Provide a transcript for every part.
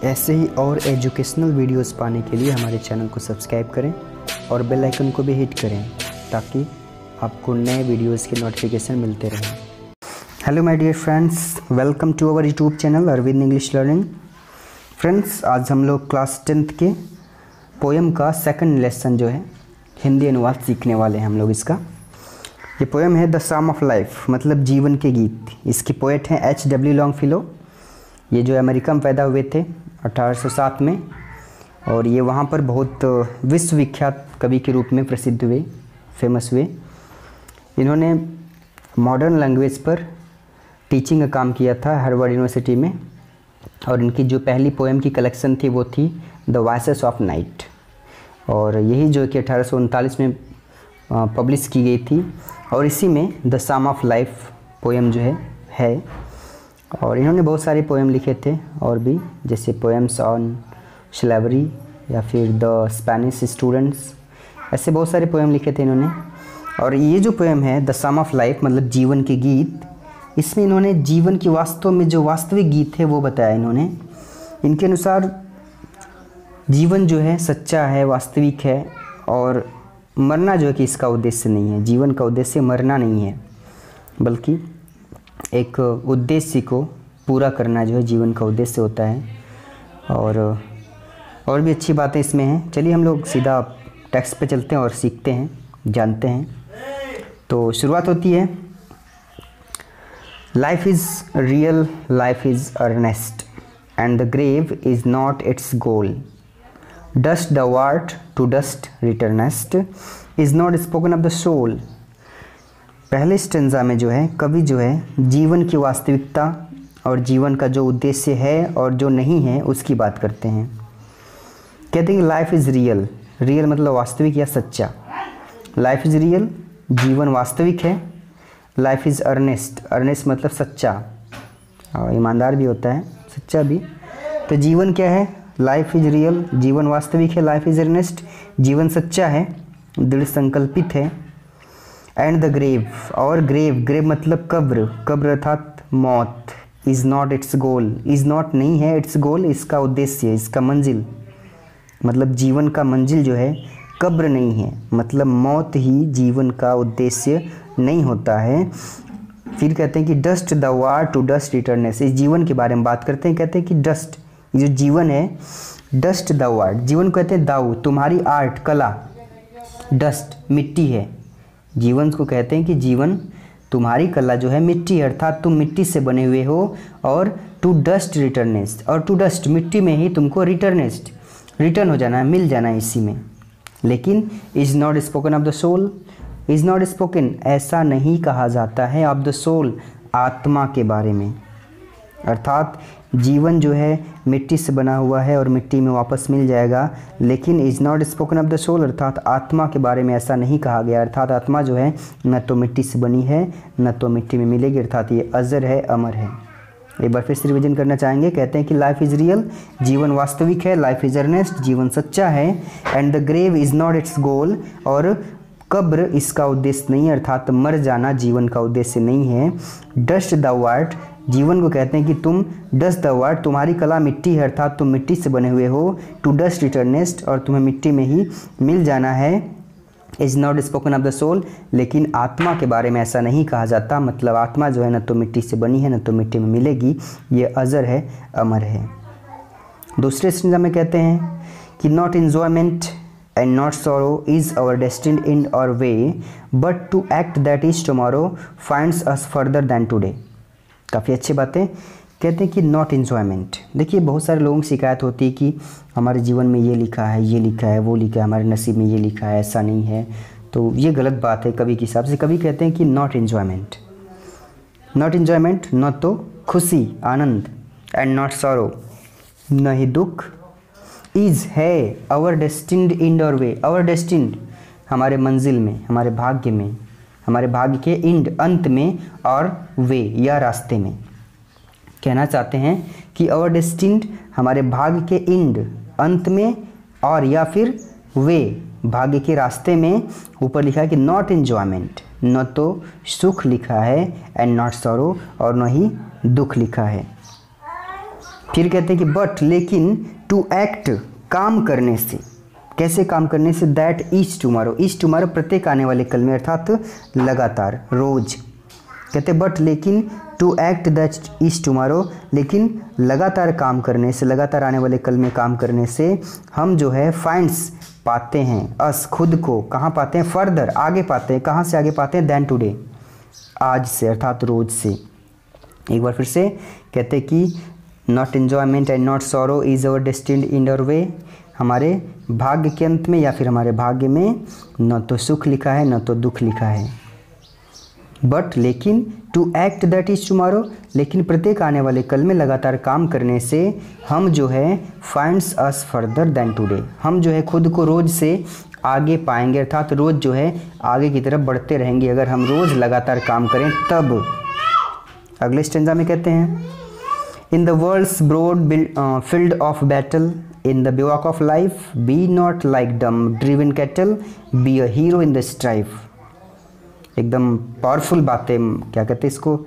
ऐसे ही और educational videos पाने के लिए हमारे चैनल को सब्सक्राइब करें और बेल आइकन को भी हिट करें ताकि आपको नए वीडियोस के नोटिफिकेशन मिलते रहें। Hello my dear friends, welcome to our YouTube channel Arvind English learning. Friends, आज हम लोग क्लास 10th के पोएम का सेकंड लेसन जो है हिंदी अनुवाद सीखने वाले हैं हम लोग। इसका ये पोएम है द सम ऑफ लाइफ, मतलब जीवन के गीत। इसके पोएट हैं H.W. लॉन्गफेलो। ये जो अमेरिका में पैदा हुए थे 1807 में, और ये वहाँ पर बहुत विश्वविख्यात कवि के रूप में प्रसिद्ध हुए, फेमस हुए। इन्होंने मॉडर्न लैंग्वेज पर टीचिंग का काम किया था हार्वर्ड यूनिवर्सिटी में, और इनकी जो पहली पोएम की कलेक्शन थी वो थी द वॉइसेस ऑफ नाइट, और यही जो कि 1839 में पब्लिश की गई थी। और इसी में the psalm of life poem जो है। और इन्होंने बहुत सारे पोएम लिखे थे और भी, जैसे पोएम्स ऑन स्लेवरी या फिर द स्पेनिश स्टूडेंट्स, ऐसे बहुत सारे पोएम लिखे थे इन्होंने। और ये जो पोएम है द सम ऑफ लाइफ, मतलब जीवन के गीत, इसमें इन्होंने जीवन की वास्तव में जो वास्तविक गीत है वो बताया इन्होंने। इनके अनुसार जीवन जो है सच्चा है, वास्तविक है, और मरना जो है कि इसका उद्देश्य नहीं है। जीवन का उद्देश्य मरना नहीं है, बल्कि एक उद्देश्य को पूरा करना जो है जीवन का उद्देश्य होता है। और भी अच्छी बातें इसमें हैं। चलिए हम लोग सीधा टेक्स्ट पे चलते हैं और सीखते हैं, जानते हैं। तो शुरुआत होती है, life is real, life is earnest, and the grave is not its goal. Dust thou art, to dust returnest, is not spoken of the soul। पहले स्टेंजा में जो है कवि जो है जीवन की वास्तविकता और जीवन का जो उद्देश्य है और जो नहीं है उसकी बात करते हैं। कहते हैं कि लाइफ इज़ रियल, रियल मतलब वास्तविक या सच्चा। लाइफ इज़ रियल, जीवन वास्तविक है। लाइफ इज़ अर्नेस्ट, अर्नेस्ट मतलब सच्चा, और ईमानदार भी होता है, सच्चा भी। तो जीवन क्या है? लाइफ इज़ रियल, जीवन वास्तविक है। लाइफ इज़ अर्नेस्ट, जीवन सच्चा है, दृढ़ संकल्पित है। एंड द ग्रेव, और ग्रेव, ग्रेव मतलब कब्र, कब्र अर्थात मौत। Is not its goal, is not नहीं है, इट्स गोल इसका उद्देश्य, इसका मंजिल, मतलब जीवन का मंजिल जो है कब्र नहीं है, मतलब मौत ही जीवन का उद्देश्य नहीं होता है। फिर कहते हैं कि dust thou art to dust returnest. इस जीवन के बारे में बात करते हैं, कहते हैं कि डस्ट, ये जो जीवन है, डस्ट द आर्ट, जीवन को कहते हैं दाऊ, तुम्हारी आर्ट, कला। डस्ट मिट्टी है, जीवन को कहते हैं कि जीवन तुम्हारी कला जो है मिट्टी है, अर्थात तुम मिट्टी से बने हुए हो। और टू डस्ट रिटर्नेस्ट, और टू डस्ट मिट्टी में ही तुमको रिटर्नेस्ट, रिटर्न हो जाना है, मिल जाना है इसी में। लेकिन is not spoken of the soul, is not spoken ऐसा नहीं कहा जाता है ऑफ द सोल, आत्मा के बारे में। अर्थात जीवन जो है मिट्टी से बना हुआ है और मिट्टी में वापस मिल जाएगा, लेकिन is not spoken of the soul, अर्थात आत्मा के बारे में ऐसा नहीं कहा गया। अर्थात आत्मा जो है न तो मिट्टी से बनी है न तो मिट्टी में मिलेगी, अर्थात ये अजर है, अमर है। एक बार फिर से रिविजन करना चाहेंगे। कहते हैं कि लाइफ इज़ रियल, जीवन वास्तविक है। लाइफ इज़ अर्नेस्ट, जीवन सच्चा है। And the grave is not its goal, और कब्र इसका उद्देश्य नहीं है, अर्थात मर जाना जीवन का उद्देश्य नहीं है। डस्ट द आर्ट, जीवन को कहते हैं कि तुम डस्ट द आर्ट, तुम्हारी कला मिट्टी है, अर्थात तुम मिट्टी से बने हुए हो। टू डस्ट रिटर्नेस्ट, और तुम्हें मिट्टी में ही मिल जाना है। Is not spoken of the soul, लेकिन आत्मा के बारे में ऐसा नहीं कहा जाता, मतलब आत्मा जो है न तो मिट्टी से बनी है न तो मिट्टी में मिलेगी, ये अजर है, अमर है। दूसरे स्टेंजा में कहते हैं कि not enjoyment and not sorrow is our destined end or way, but to act that is tomorrow finds us further than today। काफ़ी अच्छी बातें। कहते हैं कि नॉट एन्जॉयमेंट, देखिए बहुत सारे लोगों की शिकायत होती है कि हमारे जीवन में ये लिखा है, ये लिखा है, वो लिखा है, हमारे नसीब में ये लिखा है, ऐसा नहीं है। तो ये गलत बात है कवि के हिसाब से। कवि कहते हैं कि नॉट एन्जॉयमेंट, नॉट एन्जॉयमेंट न तो खुशी, आनंद, एंड नॉट सॉरो न ही दुख। इज़ है आवर डेस्टिन्ड एंड और वे, आवर डेस्टिन्ड हमारे मंजिल में, हमारे भाग्य में, हमारे भाग्य के एंड अंत में, और वे या रास्ते में। कहना चाहते हैं कि आवर डेस्टिन्ड हमारे भाग्य के एंड अंत में, और या फिर वे भाग्य के रास्ते में। ऊपर लिखा है कि नॉट एन्जॉयमेंट, न तो सुख लिखा है, एंड नॉट सॉरो, और न ही दुख लिखा है। फिर कहते हैं कि बट लेकिन टू एक्ट काम करने से, कैसे काम करने से, that each tomorrow, each tomorrow प्रत्येक आने वाले कल में अर्थात लगातार रोज। कहते बट लेकिन to act that each tomorrow, लेकिन लगातार काम करने से, लगातार आने वाले कल में काम करने से हम जो है फाइंड्स पाते हैं, अस खुद को कहाँ पाते हैं, फर्दर आगे पाते हैं, कहाँ से आगे पाते हैं, दैन टुडे आज से अर्थात रोज से। एक बार फिर से कहते हैं कि not enjoyment and not sorrow is our destined in our way, हमारे भाग्य के अंत में या फिर हमारे भाग्य में न तो सुख लिखा है न तो दुख लिखा है। बट लेकिन to act that is tomorrow, लेकिन प्रत्येक आने वाले कल में लगातार काम करने से हम जो है finds us farther than today, हम जो है खुद को रोज से आगे पाएंगे, अर्थात रोज जो है आगे की तरफ बढ़ते रहेंगे अगर हम रोज लगातार काम करें तब। अगले स्टेंजा में कहते हैं in the world's broad field of battle, in the bivouac of life, be not like dumb driven cattle, be a hero in the strife. एकदम पावरफुल बातें, क्या कहते हैं इसको,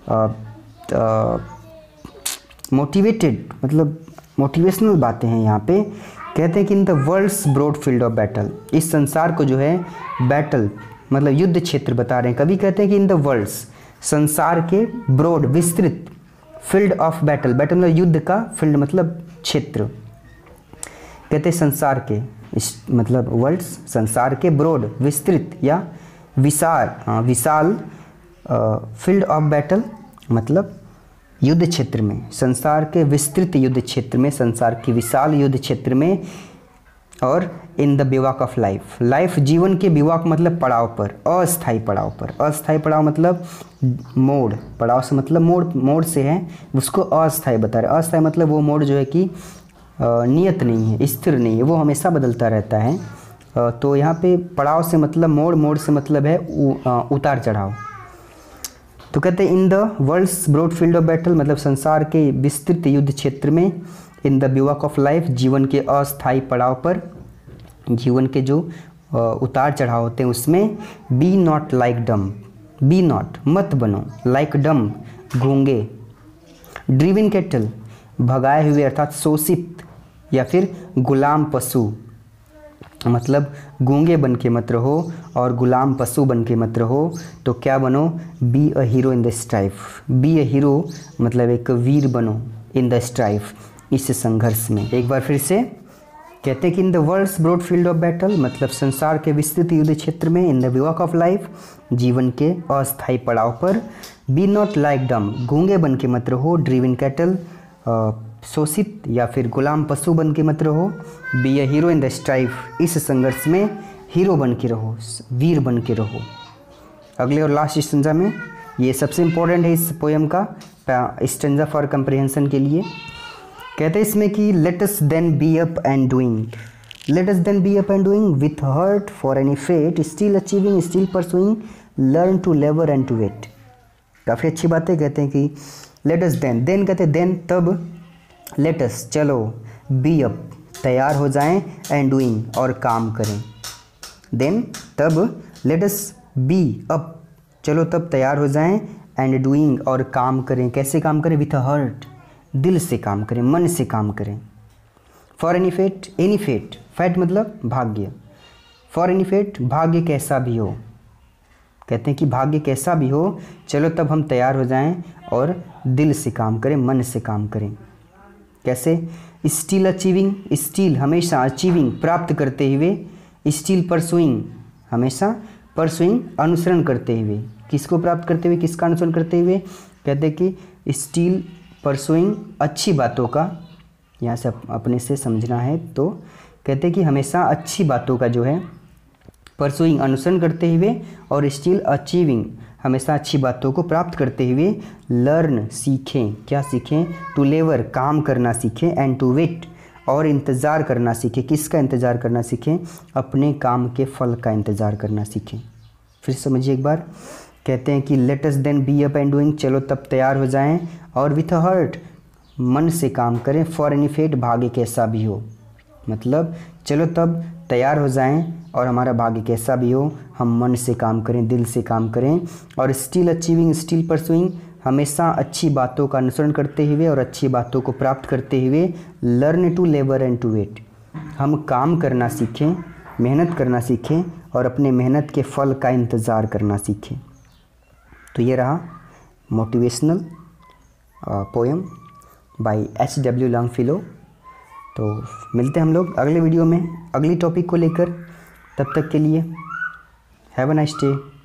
मोटिवेटेड, मतलब मोटिवेशनल बातें हैं यहाँ पे। कहते हैं कि in the world's broad field of battle, इस संसार को जो है बैटल मतलब युद्ध क्षेत्र बता रहे हैं। कभी कहते हैं कि इन द वर्ल्ड्स संसार के ब्रॉड विस्तृत, फील्ड ऑफ बैटल, बैटल मतलब युद्ध का, फील्ड मतलब क्षेत्र। कहते हैं संसार के, मतलब वर्ल्ड्स संसार के, ब्रॉड विस्तृत या विशाल फील्ड ऑफ बैटल मतलब युद्ध क्षेत्र में, संसार के विस्तृत युद्ध क्षेत्र में, संसार के विशाल युद्ध क्षेत्र में। और in the bivouac of life, life जीवन के बिवाक मतलब पड़ाव पर, अस्थाई पड़ाव पर, अस्थाई पड़ाव मतलब मोड़, पड़ाव से मतलब मोड़ से है, उसको अस्थाई बता रहे। अस्थाई मतलब वो मोड़ जो है कि नियत नहीं है, स्थिर नहीं है, वो हमेशा बदलता रहता है। तो यहाँ पे पड़ाव से मतलब मोड़, मोड़ से मतलब है उतार चढ़ाव। तो कहते हैं in the world's broad field of battle मतलब संसार के विस्तृत युद्ध क्षेत्र में, in the bivouac of life जीवन के अस्थाई पड़ाव पर, जीवन के जो उतार चढ़ाव होते हैं उसमें, be not like dumb, be not मत बनो, लाइक डम गूंगे, ड्रिवन कैटल भगाए हुए अर्थात शोषित या फिर गुलाम पशु, मतलब गूंगे बन के मत रहो और गुलाम पशु बन के मत रहो। तो क्या बनो, be a hero in the strife, be a hero मतलब एक वीर बनो, इन द स्ट्राइफ इस संघर्ष में। एक बार फिर से कहते हैं कि in the world's broad field of battle मतलब संसार के विस्तृत युद्ध क्षेत्र में, in the bivouac of life जीवन के अस्थायी पड़ाव पर, बी नॉट लाइक डम गूंगे बन के मत रहो, ड्रिवन कैटल शोषित या फिर गुलाम पशु बन के मत रहो, be a hero in the strife इस संघर्ष में हीरो बन के रहो, वीर बन के रहो। अगले और लास्ट स्टेंजा में, ये सबसे इम्पोर्टेंट है इस पोएम का स्टेंजा फॉर कंप्रिहेंशन के लिए। कहते हैं इसमें कि let us then be up and doing, let us then be up and doing with heart for any fate, still achieving still pursuing, learn to labour and to wait. काफ़ी अच्छी बातें कहते हैं कि लेट अस देन कहते हैं then तब, let us चलो, बी अप तैयार हो जाएं, एंड डूइंग और काम करें। देन तब, लेट अस बी अप चलो तब तैयार हो जाएं, एंड डूइंग और काम करें। कैसे काम करें, विथ हर्ट दिल से काम करें, मन से काम करें। For any fate, any fate, fate मतलब भाग्य, फॉर एनी फेट भाग्य कैसा भी हो, कहते हैं कि भाग्य कैसा भी हो चलो तब हम तैयार हो जाएं और दिल से काम करें, मन से काम करें। कैसे, स्टिल अचीविंग, स्टिल हमेशा, अचीविंग प्राप्त करते हुए, स्टिल परसुइंग हमेशा, परसुइंग अनुसरण करते हुए, किसको प्राप्त करते हुए, किसका अनुसरण करते हुए। कहते हैं कि स्टिल परसुइंग अच्छी बातों का, यहाँ से अपने से समझना है। तो कहते हैं कि हमेशा अच्छी बातों का जो है परसुइंग अनुसरण करते हुए, और स्टिल अचीविंग हमेशा अच्छी बातों को प्राप्त करते हुए, लर्न सीखें, क्या सीखें, टू लेवर काम करना सीखें, एंड टू वेट और इंतज़ार करना सीखें। किसका इंतज़ार करना सीखें, अपने काम के फल का इंतज़ार करना सीखें। फिर समझिए एक बार, कहते हैं कि let us then be up and doing चलो तब तैयार हो जाएं, और विथ हर्ट मन से काम करें, फॉर एनी फेट भाग्य कैसा भी हो, मतलब चलो तब तैयार हो जाएं और हमारा भाग्य कैसा भी हो हम मन से काम करें, दिल से काम करें। और स्टिल अचीविंग स्टिल परसुइंग हमेशा अच्छी बातों का अनुसरण करते हुए और अच्छी बातों को प्राप्त करते हुए learn to labour and to wait, हम काम करना सीखें, मेहनत करना सीखें और अपने मेहनत के फल का इंतज़ार करना सीखें। तो ये रहा motivational poem by H.W. Longfellow. तो मिलते हैं हम लोग अगले वीडियो में अगली टॉपिक को लेकर। तब तक के लिए हैव अ नाइस डे।